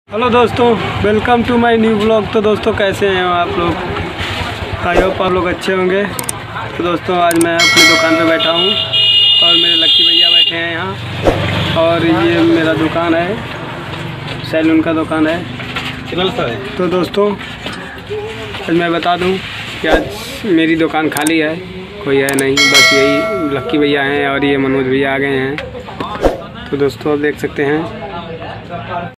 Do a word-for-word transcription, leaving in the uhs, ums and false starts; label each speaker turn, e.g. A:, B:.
A: Hello दोस्तों, welcome to my new blog. तो दोस्तों कैसे हैं आप लोग? आई होप आप लोग अच्छे होंगे। तो दोस्तों आज मैं अपनी दुकान पे बैठा हूँ और मेरे लक्की भैया बैठे हैं यहाँ, और ये मेरा दुकान है, सैलून का दुकान है। तो दोस्तों आज मैं बता दूँ कि आज मेरी दुकान खाली है, कोई है नहीं, बस यही लक्की भैया हैं और ये मनोज भैया आ गए हैं। तो दोस्तों आप देख सकते हैं